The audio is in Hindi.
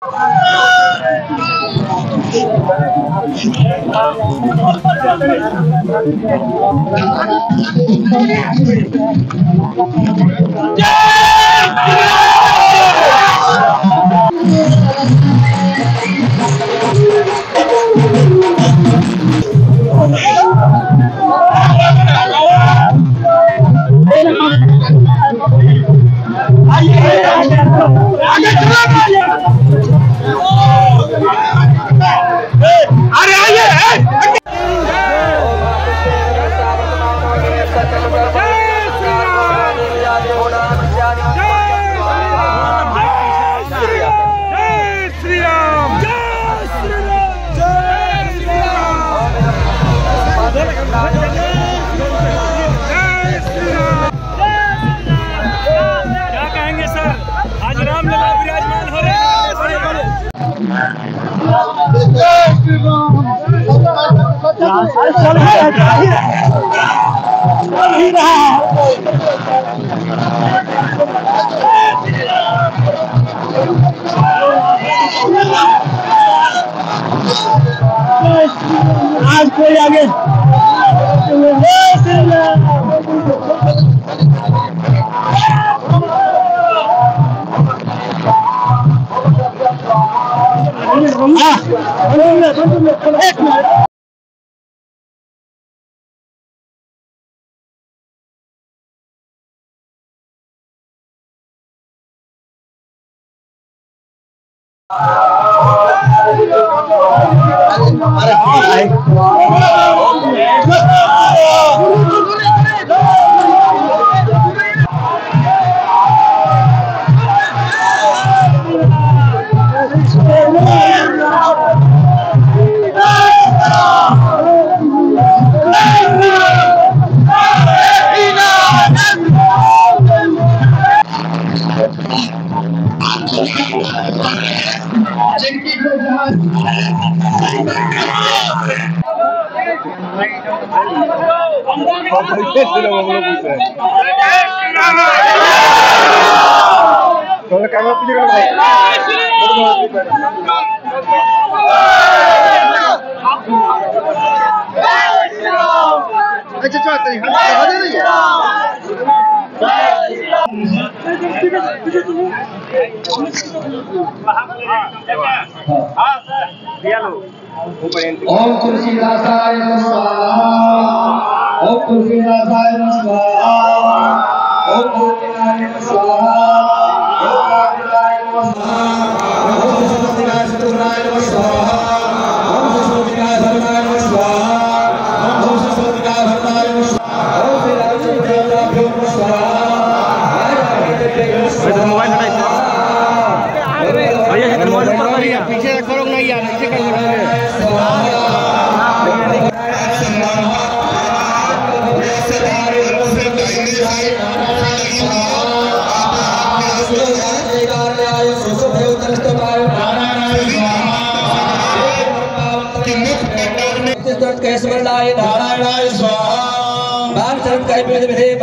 आज कोई आगे एक मिनट ओम तुलसीदासाय स्वाहा ओम तुलसीदासाय स्वाहा ओम तुलसीदासाय स्वाहा ओम तुलसीदासाय स्वाहा ओम तुलसीदासाय स्वाहा ओम तुलसीदासाय स्वाहा ओम तुलसीदासाय स्वाहा ओम तुलसीदासाय स्वाहा मोबाइल भैया पीछे रखो लोग नहीं यार नीचे कर नारायणाय स्वाहा